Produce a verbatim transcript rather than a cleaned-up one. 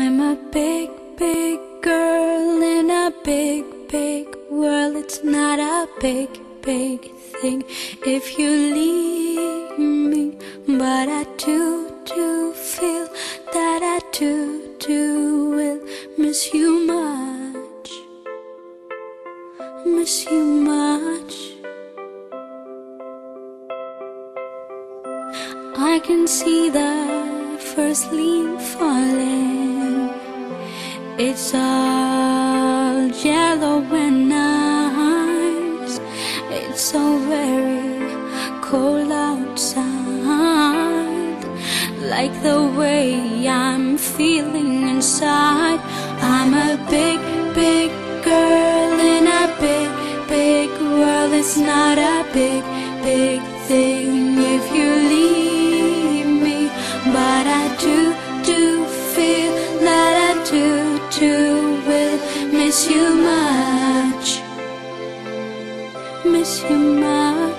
I'm a big, big girl in a big, big world. It's not a big, big thing if you leave me, but I do, do feel that I do, do will miss you much, miss you much. I can see the first leaf falling. It's all yellow and nice. It's so very cold outside, like the way I'm feeling inside. I'm a big, big girl in a big, big world. It's not a big, big thing if you leave me, but I do, do feel that I do, do will miss you much, miss you much.